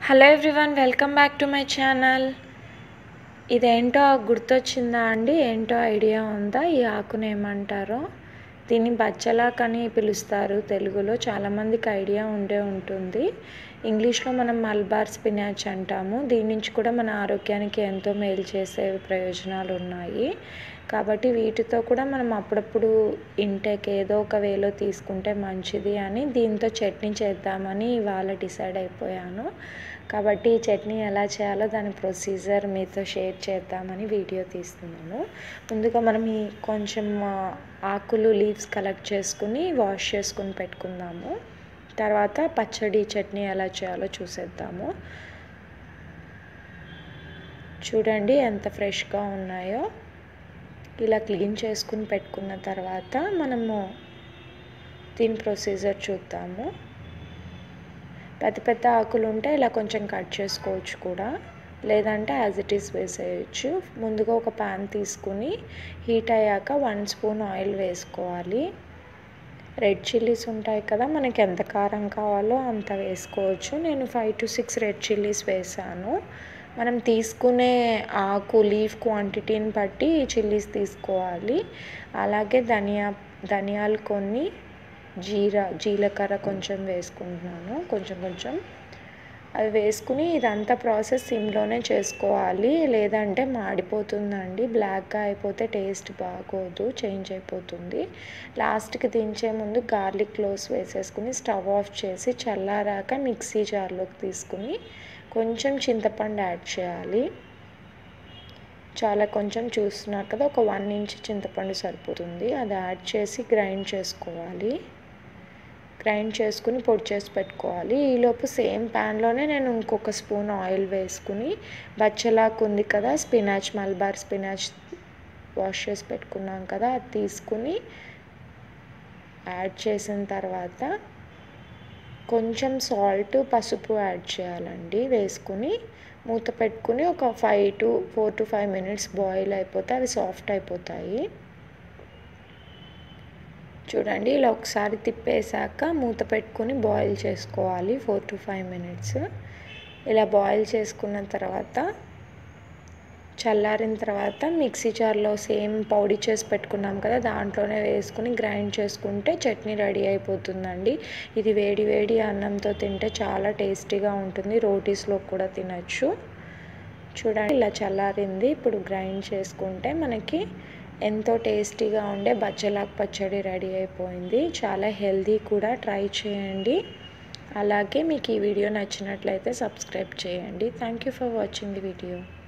Hello everyone, welcome back to my channel. ఇదేంటో గుర్తొచ్చిందా అండి? ఏంటో ఐడియా ఉందా? ఈ ఆకును ఏమంటారో? దీన్ని బచ్చలాకని పిలుస్తారు తెలుగులో. చాలామందికి ఐడియా ఉంటుంది. ఇంగ్లీష్లో మనం మల్బార్ స్పినాచ్ అంటాము. దీని నుంచి కూడా మన ఆరోగ్యానికి ఎంతో మేలు చేసే ప్రయోజనాలు ఉన్నాయి. కాబట్టి వీటితో కూడా మనం అప్పుడప్పుడు ఇంటేక్ ఏదో ఒక వేలో తీసుకుంటే మంచిది అని దీంతో చట్నీ చేద్దామని ఇవాళ డిసైడ్ అయిపోయాను. కాబట్టి ఈ చట్నీ ఎలా చేయాలో దాని ప్రొసీజర్ మీతో షేర్ చేద్దామని వీడియో తీస్తున్నాను. ముందుగా మనం ఈ కొంచెం ఆకులు లీవ్స్ కలెక్ట్ చేసుకుని వాష్ చేసుకుని పెట్టుకుందాము. తర్వాత పచ్చడి చట్నీ ఎలా చేయాలో చూసేద్దాము. చూడండి ఎంత ఫ్రెష్గా ఉన్నాయో. ఇలా క్లీన్ చేసుకుని పెట్టుకున్న తర్వాత మనము దీని ప్రొసీజర్ చూద్దాము. పెద్ద పెద్ద ఆకులు ఉంటే ఇలా కొంచెం కట్ చేసుకోవచ్చు కూడా, లేదంటే యాజ్ ఇట్ ఈస్ వేసేయచ్చు. ముందుగా ఒక ప్యాన్ తీసుకుని హీట్ అయ్యాక 1 స్పూన్ ఆయిల్ వేసుకోవాలి. రెడ్ చిల్లీస్ ఉంటాయి కదా, మనకి ఎంత కారం కావాలో అంత వేసుకోవచ్చు. నేను 5 to 6 రెడ్ చిల్లీస్ వేసాను. మనం తీసుకునే ఆకు లీఫ్ క్వాంటిటీని బట్టి చిల్లీస్ తీసుకోవాలి. అలాగే ధనియాలు కొన్ని, జీలకర్ర కొంచెం వేసుకుంటున్నాను, కొంచెం అవి వేసుకుని ఇదంతా ప్రాసెస్ సిమ్లోనే చేసుకోవాలి, లేదంటే మాడిపోతుందండి. బ్లాక్గా అయిపోతే టేస్ట్ బాగోదు, చేంజ్ అయిపోతుంది. లాస్ట్కి దించే ముందు గార్లిక్ క్లోవ్స్ వేసేసుకుని స్టవ్ ఆఫ్ చేసి చల్లారాక మిక్సీ జార్లోకి తీసుకుని కొంచెం చింతపండు యాడ్ చేయాలి. చాలా కొంచెం చూస్తున్నారు కదా, ఒక 1 ఇంచ్ చింతపండు సరిపోతుంది. అది యాడ్ చేసి గ్రైండ్ చేసుకోవాలి. గ్రైండ్ చేసుకుని పొడి చేసి పెట్టుకోవాలి. ఈలోపు సేమ్ ప్యాన్లోనే నేను ఇంకొక స్పూన్ ఆయిల్ వేసుకుని బచ్చలాకు ఉంది కదా, స్పినాచ్, మల్బార్ స్పినాచ్ వాష్ చేసి పెట్టుకున్నాం కదా, అది తీసుకుని యాడ్ చేసిన తర్వాత కొంచెం సాల్ట్, పసుపు యాడ్ చేయాలండి. వేసుకుని మూత పెట్టుకుని ఒక 4 to 5 మినిట్స్ బాయిల్ అయిపోతే అవి సాఫ్ట్ అయిపోతాయి. చూడండి, ఇలా ఒకసారి తిప్పేశాక మూత పెట్టుకుని బాయిల్ చేసుకోవాలి 4 to 5 మినిట్స్. ఇలా బాయిల్ చేసుకున్న తర్వాత చల్లారిన తర్వాత మిక్సీ జార్లో సేమ్ పౌడీ చేసి పెట్టుకున్నాం కదా, దాంట్లోనే వేసుకుని గ్రైండ్ చేసుకుంటే చట్నీ రెడీ అయిపోతుందండి. ఇది వేడి వేడి అన్నంతో తింటే చాలా టేస్టీగా ఉంటుంది. రోటీస్లో కూడా తినచ్చు. చూడండి, ఇలా చల్లారింది. ఇప్పుడు గ్రైండ్ చేసుకుంటే మనకి ఎంతో టేస్టీగా ఉండే బచ్చలాకు పచ్చడి రెడీ అయిపోయింది. చాలా హెల్దీ కూడా, ట్రై చేయండి. అలాగే మీకు ఈ వీడియో నచ్చినట్లయితే సబ్స్క్రైబ్ చేయండి. Thank you for watching the video.